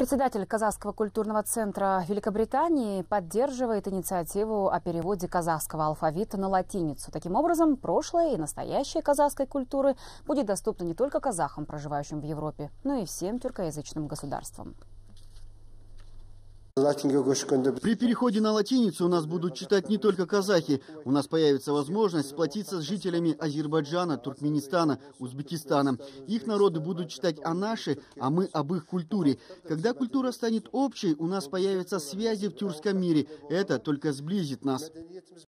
Председатель Казахского культурного центра Великобритании поддерживает инициативу о переводе казахского алфавита на латиницу. Таким образом, прошлое и настоящее казахской культуры будет доступно не только казахам, проживающим в Европе, но и всем тюркоязычным государствам. При переходе на латиницу у нас будут читать не только казахи. У нас появится возможность сплотиться с жителями Азербайджана, Туркменистана, Узбекистана. Их народы будут читать о нашей, а мы об их культуре. Когда культура станет общей, у нас появятся связи в тюркском мире. Это только сблизит нас.